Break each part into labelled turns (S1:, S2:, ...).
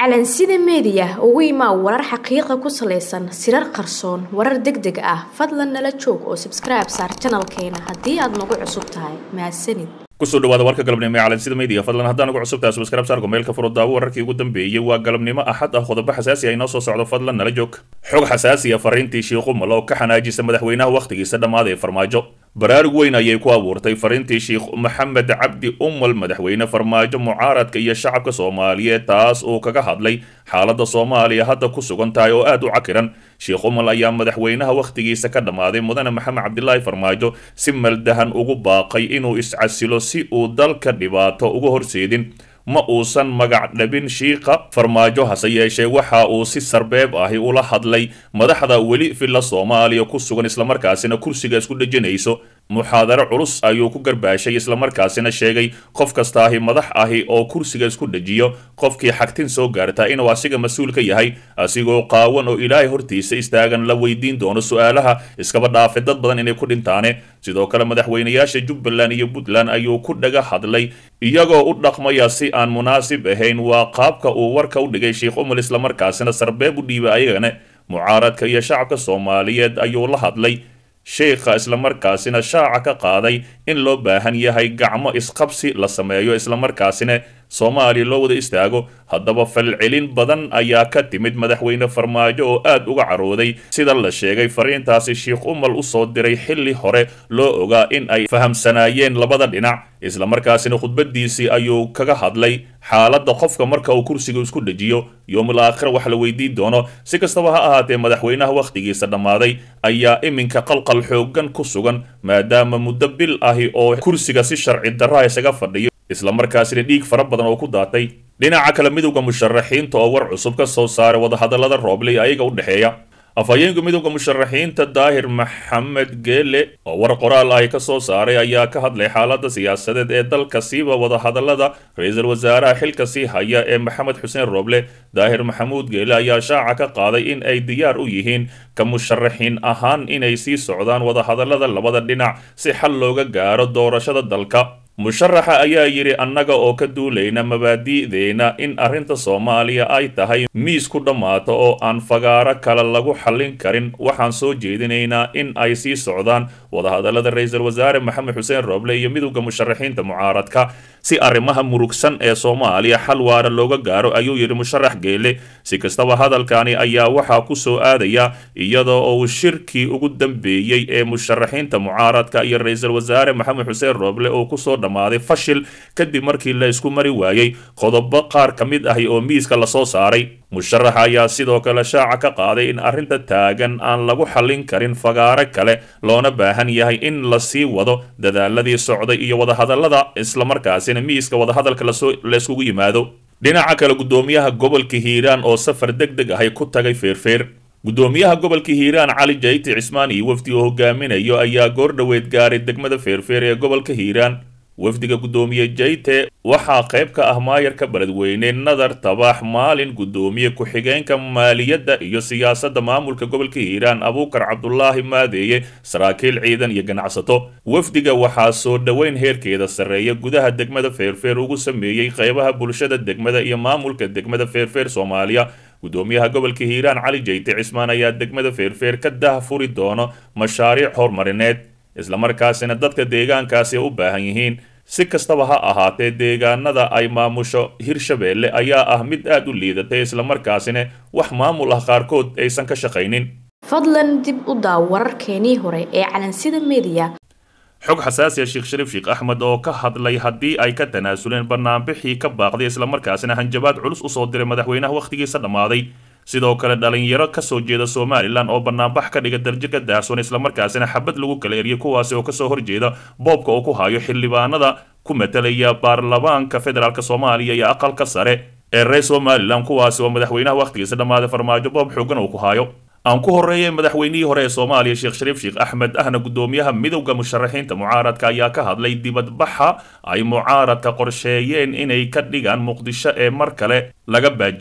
S1: calansida media ugu imaa warar xaqiiqo ku saleysan sirar qarsoon warar degdeg ah fadlan nala joog oo subscribe saar channelkeena haddii aad nagu cusub tahay mahadsanid
S2: kusoo dhawaada warka galabnimo ee calansida media fadlan haddaan ugu cusub tahay subscribe saar gomeelka furo daawo wararkii ugu dambeeyay waa galabnimo axad ah qodobo xasaasi ah inoo soo socdo fadlan nala joog xog xasaasi ah fariintii Sheekh Umar oo ka xanaajisa madaxweynaha waqtigiisa dhamaaday Farmaajo baraarug weyn ayay ku abuurtay fariintii Sheekh Maxamed Cabdi Umar madaxweyne Farmaajo mucaaradka iyo shacabka Soomaaliyeed taas oo kaga hadlay xaaladda Soomaaliya hadda ku sugan tahay oo aad u cakiran Sheekh Umar ayaa madaxweynaha waqtigiisa ka dhamaaday mudane Maxamed Cabdilaahi Farmaajo si maldahan ugu baaqay inuu iscasilo si uu dalka dhibaato uga horseedin ma uusan magac dhabin Sheekha Farmaajo hase yeeshee waxa uu si sarbeeb ah ula hadlay madaxda weli filla Soomaaliya ku sugan isla markaasina kursiga isku dhajanayso muxaadaro culus ayuu ku garbaashay isla markaasina sheegay qof kasta madax ahi oo kursiga isku dhajiyo qofkii xagtin soo gaarta inuu asiga mas'uul ka yahay asigoo qaawan oo Ilaahay hortiisa istaagan la weydiin doono su'aalaha iskaba dhaafay dad badan inay ku dhintaan sidoo kale madaxweynayaasha Jubbaland iyo Puntland ayuu ku dhaga hadlay iyagoo u dhaqmaya si aan munaasib ahayn waa qaabka uu warka u dhigay Sheekh Umar isla markaasina sarbeeb u dhiibay ayagana mucaaradka iyo shacabka Soomaaliyeed ayuu la hadlay sheekha isla markaasina shaaca ka qaaday in loo baahan yahay gacmo isqabsi la sameeyo isla markaasina Soomaaliya loo wada istaago haddaba falcelin badan ayaa ka timid madaxweyne Farmaajo oo aad uga carooday sida la sheegay fariintaasi Sheekh Umar u soo diray xilli hore loo ogaa in ay fahamsanaayeen labada dhinac isla markaasina khudbadiisii ayuu kaga hadlay xaaladda qofka marka uu kursiga isku dhajiyo yoomul aakhir wax la weydiin doono si kastaba ha ahaatee madaxweynaha waqtigiisa dhamaaday ayaa iminka qalqal xoogan ku sugan maadaama muddo bil ahi oo kursiga si sharci darro isaga fadhiyo isla markaasina dhiig fara badan oo ku daatay dhinaca kale midowga musharaxiinta oo war cusub ka soo saaray wadahadallada Rooble ayaga u dhaxeeya afhayeenka midowga musharaxiinta Daahir Maxamed Geele oo war qoraal ah ka soo saaray ayaa ka hadlay xaaladda siyaasadeed ee dalka siiba wadahadallada ra'iisul wasaaraha xilka sii haya ee Maxamed Xuseen Rooble Daahir Maxamuud Geele ayaa shaaca ka qaaday in ay diyaar u yihiin ka musharaxiin ahaan inay sii socdaan wadahadallada labada dhinac si xal looga gaaro doorashada dalka musharaxa ayaa yiri annaga oo ka duulayna mabaadi'deena in arrinta Soomaaliya ay tahay miis ku dhamaato oo aan fagaaro kale lagu xallin karin waxaan soo jeedinaynaa in ay sii socdaan wadahadallada ra'iisul wasaare Maxamed Xuseen Rooble iyo midowga musharaxiinta mucaaradka si arrimaha murugsan ee Soomaaliya xal waara looga gaaro ayuu yiri musharax Geele si kastaba hadalkani ayaa waxa ku soo aadaya iyadoo uu shirkii ugu dambeeyay ee musharaxiinta mucaaradka iyo ra'iisul wasaare Maxamed Xuseen Rooble oo ku soo dhamaaday fashil kadib markii la isku mari waayay qodobo qaar ka mid ah oo miiska la soo saaray musharax ayaa sidoo kale shaaca ka qaaday in arrinta taagan aan lagu xallin karin fagaaro kale loona baahan yahay in la sii wado dadaaladii socday iyo wadahadallada isla markaasina miiska wadahadalka la isugu yimaado dhinaca kale gudoomiyaha gobolka Hiiraan oo safar degdeg ah ku tagay Feerfeer gudoomiyaha gobolka Hiiraan Cali Jayti Cismaan iyo wafdi oo hogaaminayo ayaa goor dhaweed gaaray degmada Feerfeer ee gobolka Hiiraan wafdiga gudoomiye Jayte waxaa qayb ka ah maayarka beledweyne Nadar Tabax maalin gudoomiye ku-xigeenka maaliyadda iyo siyaasadda maamulka gobolka Hiiraan Abuukar Cabdullaahi Maadeeye saraakiil ciidan iyo ganacsato wafdiga waxaa soo dhaweyn heerkeeda sareeya gudaha degmada Feerfeer ugu sameeyay qaybaha bulshada degmada iyo maamulka degmada Feerfeer Soomaaliya gudoomiyaha gobolka Hiiraan Cali Jayti Cismaan ayaa degmada Feerfeer ka daahfuri doono mashaariic horumarineed isla markaasina dadka deegaankaasi u baahan yihiin si kastaba ha ahaatee deegaanada ay maamusho Hirshabeelle ayaa ah mid aad u liidatay isla markaasina wax maamul ah qaarkood aysan ka shaqaynin
S1: fadlan dib u daaw wararkeenii hore ee calansida media
S2: xog xasaasi ah Sheekh Shariif Sheekh Axmed oo ka hadlay haddii ay ka tanaasuleen barnaamijkii ka baaqday isla markaasina hanjabaad culus u soo diray madaxweynaha waqtigiisa dhamaaday sidoo kale dhalinyaro ka soo jeeda Soomaaliland oo barnaamij ka dhiga darajada daahsoon isla markaasina xabad lagu kala eriyay kuwaas oo ka soo horjeeda boobka oo ku hayo xildhibaanada ku metelaya baarlamaanka federaalka Soomaaliya iyo aqalka sare ee reer Soomaaliland kuwaas oo madaxweynaha waqtigiisa dhamaaday Farmaajo boob xooggan oo ku hayo aan ku horeeyay madaxweynihii hore ee Soomaaliya Sheekh Shariif Sheekh Axmed ahna gudoomiyaha midowga musharaxiinta mucaaradka ayaa ka hadlay dibadbaxa ay mucaaradka qorsheeyeen inay ka dhigaan Muqdisho ee mar kale laga baajiyay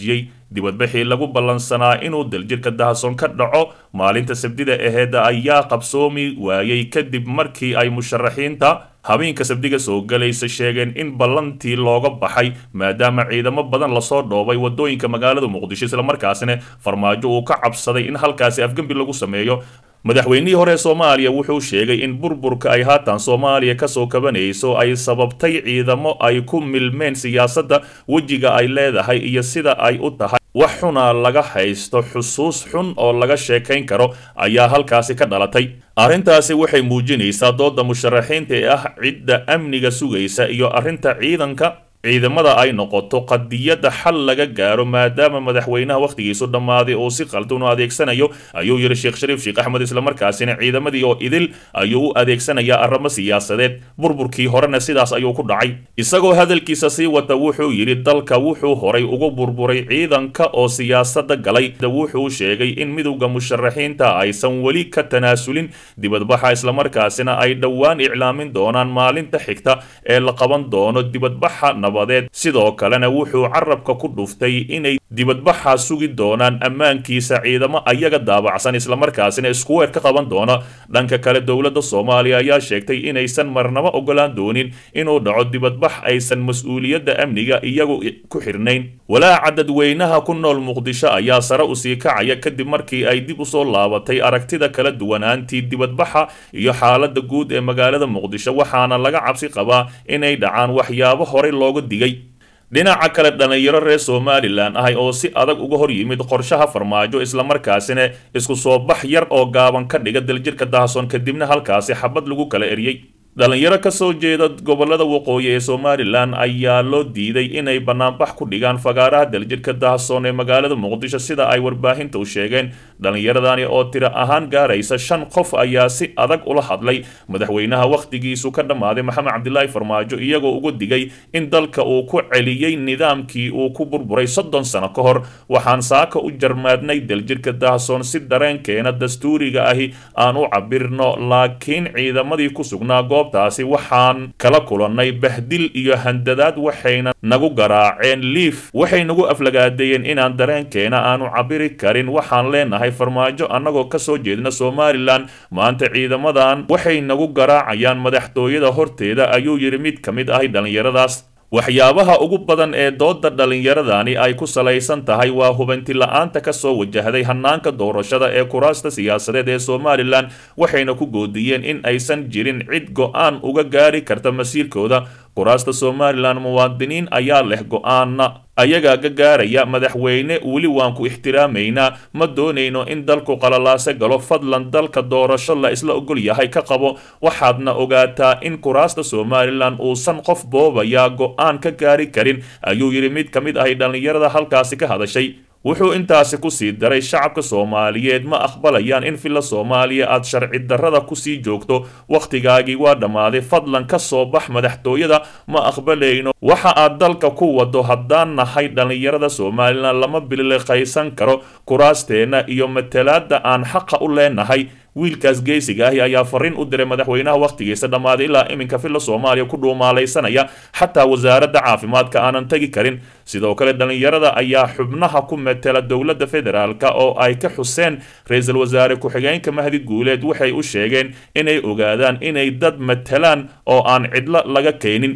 S2: dibadbixii lagu ballansanaa inuu daljirka Dahsoon ka dhaco maalinta Sabtida aheed ayaa qabsoomi waayay kadib markii ay musharaxiinta habeenka Sabtiga soo galaysa sheegeen in ballantii looga baxay maadaama ciidamo badan la soo dhoobay wadooyinka magaalada Muqdisho isla markaasina farmaajo uu ka cabsaday in halkaasi afgambi lagu sameeyo madaxweynihii hore Soomaaliya wuxuu sheegay in burburka ay haatan Soomaaliya ka soo kabanayso ay sababtay ciidamo ay ku milmeen siyaasadda wajiga ay leedahay iyo sida ay u tahay wax xuna laga haysto xusuus xun oo laga sheekayn karo ayaa halkaasi ka dhalatay arrintaasi waxay muujinaysaa dooda musharaxiinta ee ah cidda amniga sugaysa iyo arrinta ciidamada ay noqoto qadiyada xal laga gaaro maadaama madaxweynaha waqtigiisu dhamaaday oo si qaldan u adeegsanayo ayuu yiri Sheekh Shariif Sheekh Axmed isla markaasina ciidamadii oo idil ayuu u adeegsanayaa arrimo siyaasadeed burburkii horena sidaas ayuu ku dhacay isagoo hadalkiisa sii wata wuxuu yiri dalka wuxuu horay ugu burburay ciidanka oo siyaasadda galay wuxuu sheegay in midowga musharaxiinta aysan wali ka tanaasulin dibadbaxa isla markaasina ay dhawaan iclaamin doonaan maalinta xigta ee la qaban doono dibadbaxa sidoo kalena wuxuu carabka ku dhuftay inay dibadbaxa sugi doonaan ammaankiisa ciidamo ayaga daabacsan isla markaasina isku weer ka qaban doona dhanka kale dowladda Soomaaliya ayaa sheegtay inaysan marnaba ogolaan doonin inuu dhaco dibadbax aysan mas'uuliyadda amniga iyagu ku xirnayn walaaca dadweynaha ku nool Muqdisho ayaa sare u sii kacaya kadib markii ay dib u soo laabatay aragtida kala duwanaantii dibadbaxa iyo xaaladda guud ee magaalada Muqdisho waxaana laga cabsi qabaa inay dhacaan waxyaabo hore looga digay dhinaca kale dhalinyaro reer Somaliland ah oo si adag uga hor yimid qorshaha farmaajo isla markaasina isku soo bax yar oo gaaban ka dhiga daljirka Dahsoon kadibna halkaasi xabad lagu kala eriyay dhalinyaro ka soo jeeda gobolada waqooyi ee Somaliland ayaa loo diiday inay banaanbax ku dhigaan fagaaraha daljirka Dahsoon ee magaalada Muqdisho sida ay warbaahinta u sheegeen dhalinyaradani oo tiro ahaan gaaraysa 5 qof ayaa si adag ula hadlay madaxweynaha waqtigiisu ka dhamaaday Maxamed Cabdullaahi Farmaajo iyagoo ugu digay in dalka uu ku celiyay nidaamkii uu ku burburay 30 sano ka hor waxaan saaka u jarmaadnay daljirka Dahsoon si dareenkeena dastuuriga ahi aan u cabirno laakiin ciidamadii ku sugnaa goobtaasi waxaan kala kulannay bahdil iyo handadaad waxayna nagu garaaceen liif waxay nagu aflagaadeen inaan dareenkeena aanu cabiri karin waxaan leenahay farmaajo annagoo ka soo jeedna Somaliland maanta ciidamadan waxay nagu garaacayaan madaxtooyada horteeda ayuu yiri mid kamid ah dhalinyaradaas waxyaabaha ugu badan ee dooda dhalinyaradani ay ku salaysan tahay waa hubanti la'aanta ka soo wajahday hanaanka doorashada ee kuraasta siyaasadeed ee Somaliland waxayna ku goodiyeen in aysan jirin cid go'aan uga gaari karta masiirkooda kuraasta Somaliland muwaadiniin ayaa leh go'aana ayaga gaaraya madaxweyne wali waan ku ixtiraameynaa ma doonayno in dalku qalalaase galo fadlan dalka doorasho la isla ogol yahay ka qabo waxaadna ogaataa in kuraasta Somaliland uusan qof boobaya go'aan ka gaari karin ayuu yiri mid kamid ah dhalinyarada halkaasi ka hadashay wuxuu intaasi ku sii daray shacabka Soomaaliyeed ma aqbalayaan in filla Soomaaliya aad sharci darrada ku sii joogto waqtigaagii waa dhamaaday fadlan ka soo bax madaxtooyada ma aqbalayno waxa aad dalka ku wado haddaan nahay dhalinyarada Soomaaliland lama biliqaysan karo kuraasteena iyo matalaada aan xaqa u leenahay wiilkaas geesiga ah ayaa fariin u diray madaxweynaha waqtigiisa dhamaaday ilaa iminka filla Soomaaliya ku dhuumaalaysanaya xataa wasaaradda caafimaadka aanan tagi karin sidoo kale dhalinyarada ayaa xubnaha ku metela dowladda federaalka oo ay ka xuseen ra'iisul wasaare ku-xigeenka Mahdi Guuleed waxay u sheegeen inay ogaadaan inay dad metelaan oo aan cidla laga keenin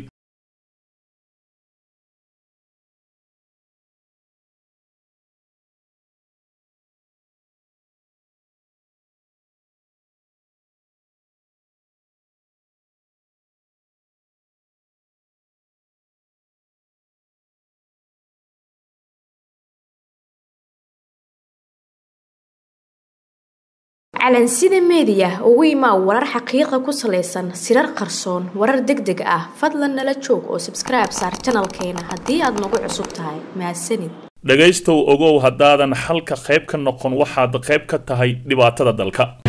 S1: calansida media ugu imaa warar xaqiiqa ku saleysan sirar qarsoon warar degdeg ah fadlan nala joog oo subscribe saar channelkeena haddii aad nagu cusub tahay mahadsanid
S2: dhagaystow ogow haddaadan halka qayb ka noqon waxaad qayb ka tahay dhibaatada dalka